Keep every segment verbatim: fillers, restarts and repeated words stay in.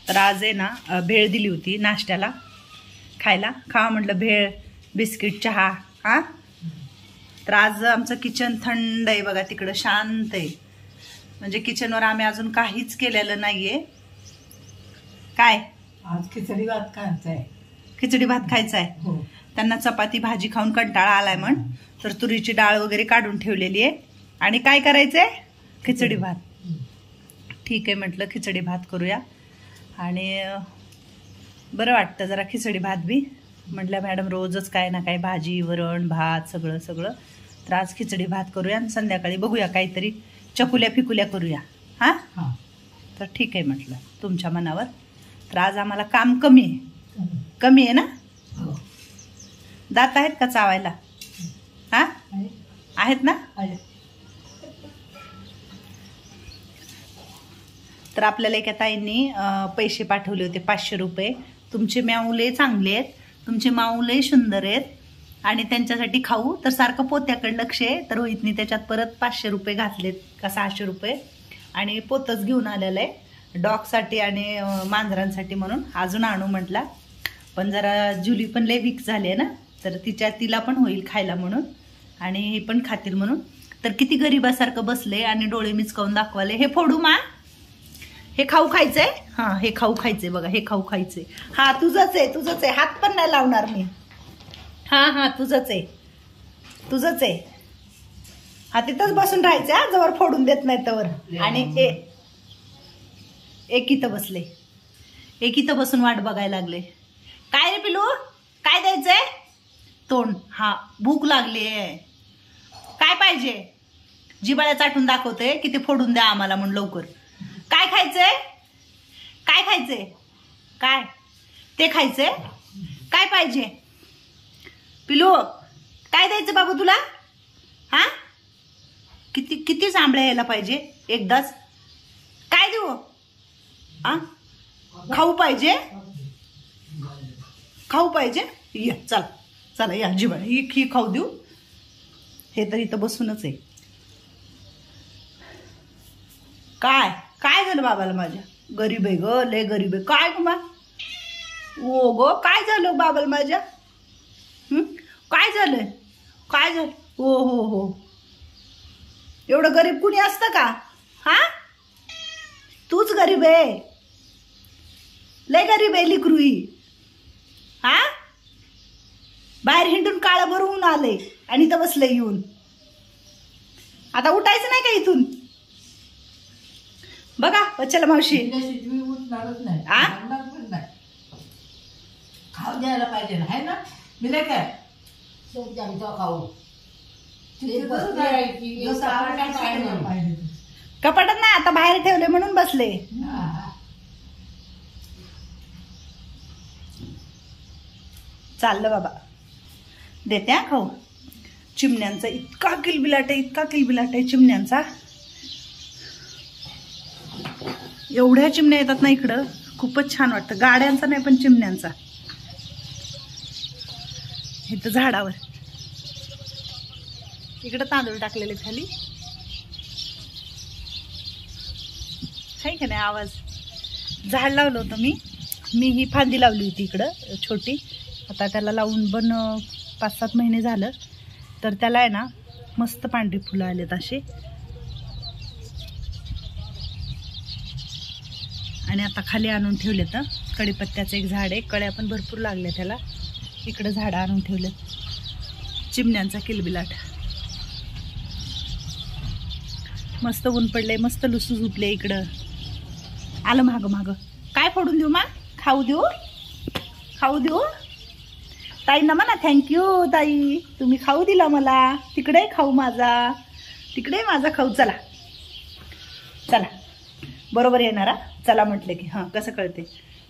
तर आज आहे ना भेळ दिली होती नाश्त्याला खायला. खावा म्हटलं भेळ, बिस्किट, चहा. हा तर आज आमचं किचन थंड आहे बघा, तिकडं शांत आहे. म्हणजे किचनवर आम्ही अजून काहीच केलेलं नाहीये. काय आज खिचडी भात खायचा आहे. खिचडी भात खायचा आहे. हो. त्यांना चपाती भाजी खाऊन कंटाळा आलाय म्हण, तर तुरीची डाळ वगैरे काढून ठेवलेली आहे. आणि काय करायचंय? खिचडी भात. ठीक आहे म्हटलं खिचडी भात करूया. आणि बरं वाटतं जरा खिचडी भात बी. म्हटलं मॅडम रोजच काय ना काय भाजी वरण भात सगळं सगळं, तर आज खिचडी भात करूया आणि संध्याकाळी बघूया काहीतरी चकुल्या फिकुल्या करूया. हा तर ठीक आहे म्हटलं तुमच्या मनावर. तर आज आम्हाला काम कमी आहे. कमी आहे ना? दात आहेत का चावायला? हा आहेत ना? तर आपल्याला एका ताईंनी पैसे पाठवले होते पाचशे रुपये. तुमचे माऊले चांगले आहेत, तुमचे माऊले सुंदर आहेत आणि त्यांच्यासाठी खाऊ. तर सारखं पोत्याकडे लक्ष आहे. तर रोहितनी त्याच्यात परत पाचशे रुपये घातलेत का सहाशे रुपये आणि पोतच घेऊन आलेलं आहे डॉगसाठी आणि मांजरांसाठी म्हणून. अजून आणू म्हटला, पण जरा जुली पण लय वीक झाली आहे ना, तर तिच्या तिला पण होईल खायला म्हणून आणि हे पण खातील म्हणून. तर किती गरीबासारखं बसले आणि डोळे मिचकावून दाखवाले. हे फोडू मा, हे खाऊ खायचंय. हा हे खाऊ खायचंय बघा, हे खाऊ खायचंय. हा तुझंच आहे तुझंच आहे, हात पण नाही लावणार मी. हा हा तुझंच आहे तुझंच आहे. हा तिथंच बसून राहायचं हा, जवळ फोडून देत नाही तवर. आणि हे एक इथं बसले, एक इथं बसून वाट बघायला लागले. काय रे पिलू, काय द्यायचंय? तोंड. हा भूक लागली आहे. काय पाहिजे? जिबाळ्या चाटून दाखवते की ते फोडून द्या आम्हाला म्हणून लवकर. काय खायचंय? काय खायचंय? काय ते खायचंय? काय पाहिजे पिलू? काय द्यायचं बाबू तुला? हा किती किती जांभळ्या यायला पाहिजे एकदाच? काय देऊ? आ खाऊ पाहिजे? खाऊ पाहिजे? या चला चला या जिबाळ्या, ही ही खाऊ देऊ. हे तर इथं बसूनच आहे. काय काय झालं बाबाला माझ्या? गरीब आहे ग, लय गरीब आहे. काय ग मा? ओ ग काय झालं बाबाला माझ्या? हम्म काय झालंय? काय झालं? हो हो हो एवढं गरीब कुणी असतं का? हा तूच गरीब आहे, लय गरीब आहे लिकरू ही. हा बाहेर हिंडून काळा भरवून आले आणि इथं बसले येऊन. आता उठायचं नाही का इथून? बघा वच्छला मावशी खाऊ द्यायला पाहिजे ना ना. मी नाही काय खाऊ कपाटात नाही, आता बाहेर ठेवले म्हणून बसले. चाललं बाबा देते हा खाऊ. चिमण्यांचा इतका किलबिलाट आहे, इतका किलबिलाट आहे चिमण्यांचा. एवढ्या चिमण्या येतात ना इकडं, खूपच छान वाटतं. गाड्यांचा नाही पण चिमण्यांचा. इथं झाडावर इकडं तांदूळ टाकलेले खाली, आहे का नाही आवाज? झाड लावलं होतं मी मी ही फांदी लावली होती इकडं छोटी. आता त्याला लावून पण पाच सात महिने झालं. तर त्याला आहे ना मस्त पांढरी फुलं आलेत अशी. आणि आता खाली आणून ठेवले तर कढीपत्त्याचं एक झाड आहे, कळ्या पण भरपूर लागल्या त्याला. इकडं झाडं आणून ठेवलेत. चिमण्यांचा किलबिलाट. मस्त ऊन पडले, मस्त लुसू झुपले इकडं. आलं माग माग. काय फोडून देऊ मा? खाऊ देऊ? खाऊ देऊ? ताईंना म्हणा थँक्यू ताई, तुम्ही खाऊ दिला मला. तिकडे खाऊ माझा, तिकडे माझा खाऊ. चला चला बरोबर येणार. चला म्हटले की हां कसं कळते.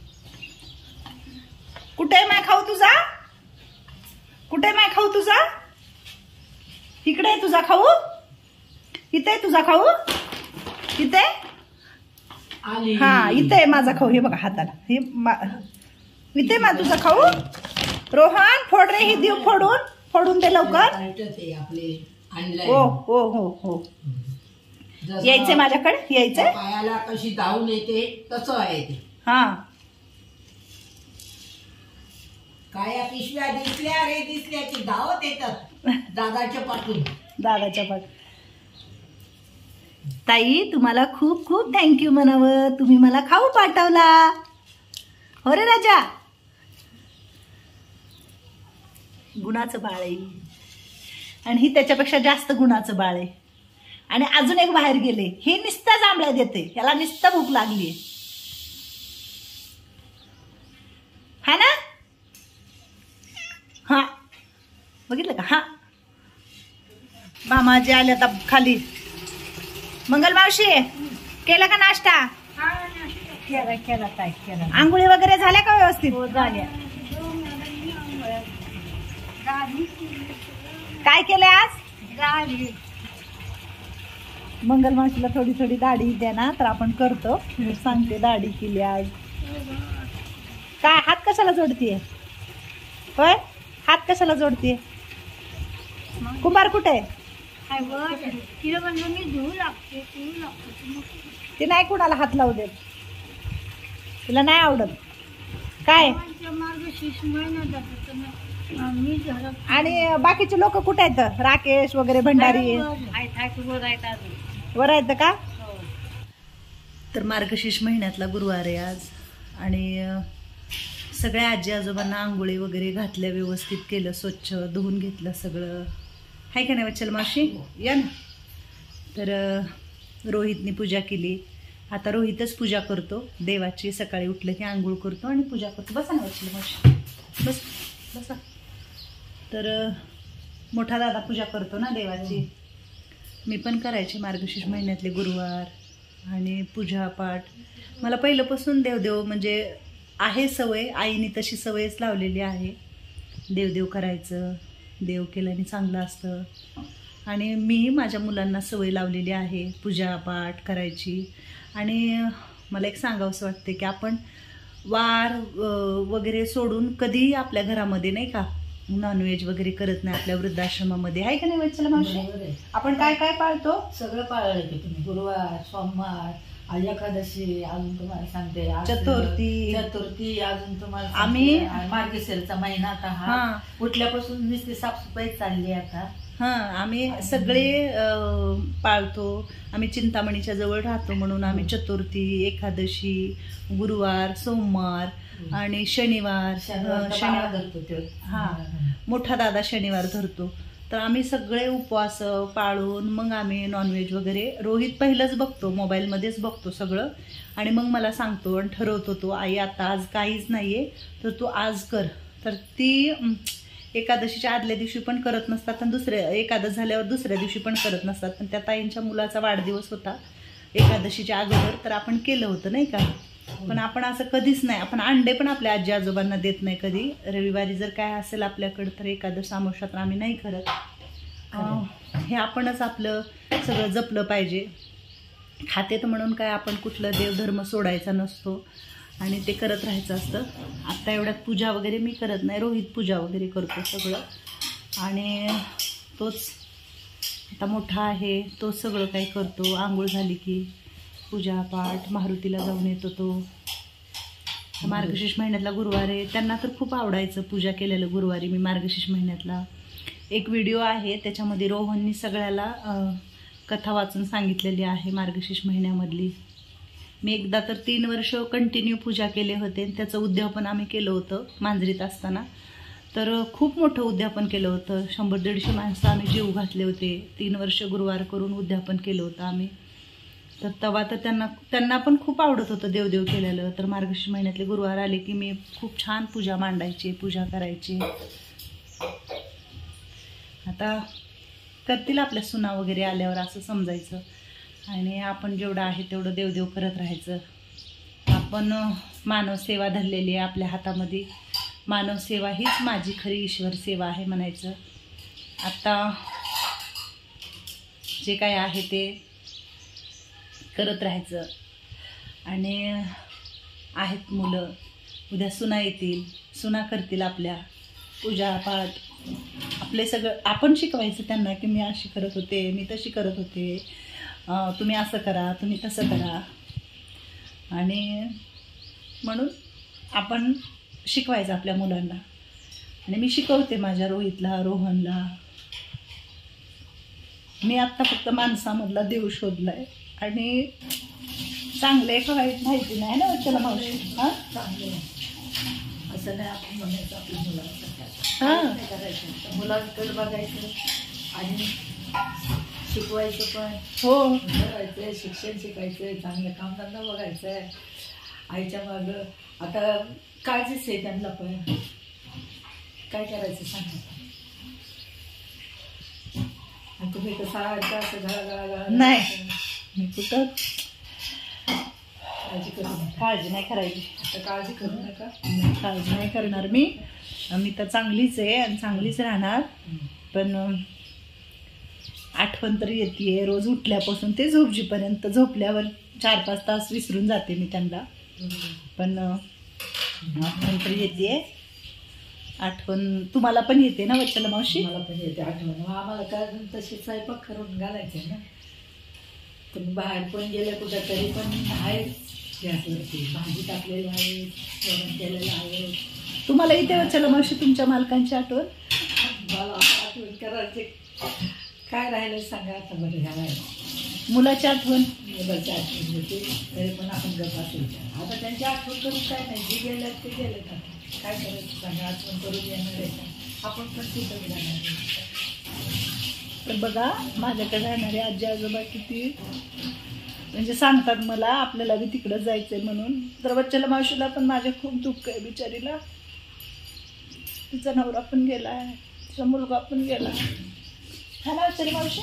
कुठे माय खाऊ तुझा? कुठे माय खाऊ तुझा? इकडे तुझा खाऊ, इथे तुझा खाऊ, इथे. हा इथे माझा खाऊ. हे बघा हाताला, हे इथे मा तुझा खाऊ. रोहन फोड रे, ही देऊ फोडून. फोडून दे लवकर. हो हो हो हो यायचंय माझ्याकडे, यायचंय. पायाला कशी धावून येते तसं आहे ते. हा काय पिशव्या दिसल्या रे दिसल्या की धावत येतात दादाच्या पाठून. दादाच्या पाठ. ताई तुम्हाला खूप खूप थँक्यू म्हणावं, तुम्ही मला खाऊ पाठवला. हो रे राजा, गुणाचं बाळ आहे आणि ही त्याच्यापेक्षा जास्त गुणाचं बाळ आहे. आणि अजून एक बाहेर गेले, हे नुसतं जांभळ्या देते, ह्याला नुसतं भूक लागली. हा ना, हा बघितलं का. हा मामाजी आले आता खाली. मंगल मावशी केला का नाश्ता? केला केला काय केला. आंघोळी वगैरे झाल्या का व्यवस्थित? झाल्या. काय केलंय आज? मंगल मावशीला थोडी थोडी दाढी द्या ना, तर आपण करतो. मी सांगते दाढी केली आज. काय हात कशाला जोडतीये? होय, हात कशाला जोडतीये? कुंभार कुठे आहे? ती नाही कुणाला हात लावू देत, तिला नाही आवडत. काय आणि बाकीचे लोक कुठे आहेत? राकेश वगैरे भंडारी वर आहेत का? तर मार्गशीर्ष महिन्यातला गुरुवार आहे आज आणि सगळ्या आजी आजोबांना आंघोळी वगैरे घातल्या, व्यवस्थित केलं, स्वच्छ धुवून घेतलं सगळं. हाय का नाही वच्छल मावशी? या ना. तर रोहितनी पूजा केली. आता रोहितच पूजा करतो देवाची. सकाळी उठलं की आंघोळ करतो आणि पूजा करतो. बसा ना वच्छल मावशी, बस बसा. तर मोठा दादा पूजा करतो ना देवाची. मी पण करायची मार्गशीर्ष महिन्यातले गुरुवार आणि पूजापाठ. मला पहिल्यापासून देवदेव म्हणजे आहे सवय, आईने तशी सवयच लावलेली आहे. देवदेव करायचं, देव केल्याने चांगलं असतं. आणि मी माझ्या मुलांना सवय लावलेली आहे पूजापाठ करायची. आणि मला एक सांगावंसं वाटते की आपण वार वगैरे सोडून कधीही आपल्या घरामध्ये नाही का नॉनव्हेज वगैरे करत नाही. आपल्या वृद्धाश्रमामध्ये आहे का नाही वच्छला मावशी? आपण काय काय पाळतो? सगळं पाळलं की तुम्ही. गुरुवार, सोमवार, आज एकादशी, अजून तुम्हाला सांगते चतुर्थी चतुर्थी अजून तुम्हाला आम्ही मार्गशीर्षचा महिना आता हा उठल्यापासून नुसती साफसफाई चालली आता. हा आम्ही सगळे पाळतो. आम्ही चिंतामणीच्या जवळ राहतो म्हणून आम्ही चतुर्थी, एकादशी, गुरुवार, सोमवार आणि शनिवार शनिवार धरतो. हा मोठा दादा शनिवार धरतो. तर आम्ही सगळे उपवास पाळून मग आम्ही नॉनव्हेज वगैरे. रोहित पहिलंच बघतो, मोबाईलमध्येच बघतो सगळं आणि मग मला सांगतो आणि ठरवतो तो, आई आता आज काहीच नाहीये तर तू आज कर. तर ती एकादशीच्या आदल्या दिवशी पण करत नसतात आणि दुसऱ्या एकादश झाल्यावर दुसऱ्या दिवशी पण करत नसतात. पण त्या ताईंच्या मुलाचा वाढदिवस होता एकादशीच्या अगोदर, तर आपण केलं होतं नाही का. पण आपण असं कधीच नाही, आपण अंडे पण आपल्या आजी आजोबांना देत नाही कधी. रविवारी जर काय असेल आपल्याकडं तर एकादश अमावस्या तर आम्ही नाही करत. हे आपणच आपलं सगळं जपलं पाहिजे. खातेत म्हणून काय आपण कुठलं देवधर्म सोडायचा नसतो आणि ते करत राहायचं असतं. आत्ता एवढ्यात पूजा वगैरे मी करत नाही, रोहित पूजा वगैरे करतो सगळं. आणि तोच आता मोठा आहे, तो सगळं काही करतो. आंघोळ झाली की पूजापाठ, मारुतीला जाऊन येतो तो. मार्गशीर्ष महिन्यातला गुरुवार आहे, त्यांना तर खूप आवडायचं पूजा केलेलं गुरुवारी. मी मार्गशीर्ष महिन्यातला एक व्हिडिओ आहे त्याच्यामध्ये रोहननी सगळ्याला कथा वाचून सांगितलेली आहे मार्गशीर्ष महिन्यामधली. मी एकदा तर तीन वर्ष कंटिन्यू पूजा केले होते. त्याचं उद्यापन आम्ही केलं होतं मांजरीत असताना. तर खूप मोठं उद्यापन केलं होतं. शंभर दीडशे माणसं आम्ही जीव घातले होते. तीन वर्ष गुरुवार करून उद्यापन केलं होतं आम्ही. तर तेव्हा तर त्यांना त्यांना पण खूप आवडत होतं देवदेव केलेलं. तर मार्गशीर्ष महिन्यातले गुरुवार आले की मी खूप छान पूजा मांडायची, पूजा करायची. आता करतील आपल्या सुना वगैरे आल्यावर असं समजायचं. आणि आपण जेवढं आहे तेवढं देवदेव करत राहायचं. आपण मानवसेवा धरलेली आहे आपल्या हातामध्ये. मानवसेवा हीच माझी खरी ईश्वर सेवा आहे म्हणायचं. आता जे काय आहे ते करत राहायचं. आणि आहेत मुलं, उद्या सुना येतील, सुना करतील आपल्या पूजापाठ. आपले सगळं आपण शिकवायचं त्यांना की मी अशी करत होते, मी तशी करत होते, तुम्ही असं करा, तुम्ही तसं करा. आणि म्हणून आपण शिकवायचं आपल्या मुलांना. आणि मी शिकवते माझ्या रोहितला, रोहनला. मी आत्ता फक्त माणसामधला देव शोधलाय आणि चांगले का वाईट माहिती नाही ना त्याला मावशी. हां चांगले असं नाही आपण म्हणायचं आपल्या मुलांना. हां करायचं मुलांकडे बघायचं आणि शिकवायचं पण. हो करायचं शिक्षण शिकायचं, चांगलं कामधंदा बघायचं आहे. आईच्या मागं आता काळजीच आहे त्यांना पण. काय करायचं सांगा. आणि तुम्ही तर सारखं असं घळा घळा घळा नाही मी कुठं काळजी करू नका. काळजी नाही करायची. आता काळजी करू नका. काळजी नाही करणार मी. मी तर चांगलीच आहे आणि चांगलीच राहणार. पण आठवण तरी येते रोज उठल्यापासून ते झोपजीपर्यंत. झोपल्यावर चार पाच तास विसरून जाते मी त्यांना. पण आठवण तरी येते. आठवण तुम्हाला पण येते ना वच्छला मावशी? मला पण येते आठवण. आम्हाला काय तशी स्वयंपाक करून घालायचे ना. तुम्ही बाहेर पण गेले कुठं तरी पण आहेच गॅसवरती भाजी टाकलेली आहे, जेवण केलेलं आहे. तुम्हाला इथे वच्छला मावशी तुमच्या मालकांची आठवण? मला आठवण करायचे काय राहिलं सांगा आता बरं घालायला. मुलाची आठवण? मुलाची आठवण होते तरी पण आपण गप्पा असेल. आता त्यांची आठवण करून काय नाही. जे गेले ते गेले. काय करायचं सांगा. आठवण करून येणार आहे का? आपण पण तिथं जाणार. तर बघा माझ्याकडे राहणारे आजी आजोबा किती म्हणजे सांगतात मला आपल्याला बी तिकडं जायचंय म्हणून. तर वच्छला मावशीला पण माझ्या खूप दुःख आहे बिचारीला. तिचा नवरा पण गेला, तिचा मुलगा पण गेला. हा ना वच्छला मावशी?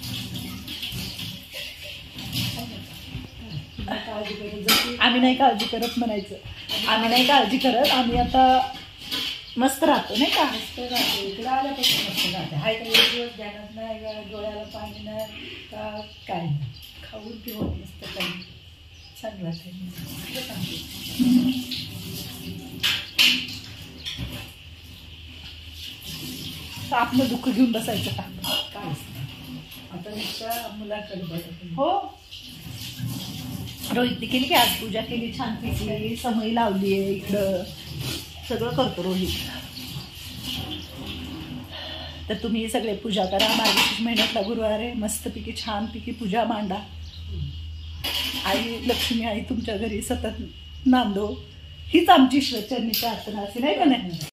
काळजी करून जशी आम्ही नाही काळजी करत म्हणायचं. आम्ही नाही काळजी करत. आम्ही आता मस्त राहतो नाही का? मस्त राहते. इकडे आल्यापासून मस्त राहते. हाय का एक दिवस ध्यानात नाही का, डोळ्याला पाणी नाही का, काय नाही. खाऊन पिऊन मस्त काही छान राहते. तर आपलं दुःख घेऊन बसायचं का? काहीच नाही. आता नुसतं मुलांकडे बघत. हो रोहितने केली की आज पूजा केली छान पैकी. समय लावली आहे इकडं. सगळं करतो रोहित. तर तुम्ही सगळे पूजा करा. मार्गशीर्ष महिन्यातला गुरुवार आहे. मस्तपैकी छानपैकी पूजा मांडा. आई लक्ष्मी आई तुमच्या घरी सतत नांदो हीच आमची ईश्वरचरणी प्रार्थना असेल आहे का नाही?